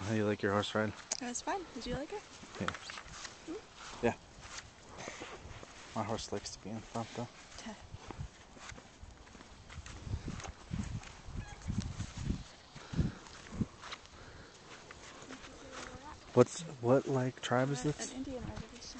How do you like your horse ride? It was fun. Did you like it? Yeah. Hmm? Yeah. My horse likes to be in front though. What like tribe is this? An Indian reservation.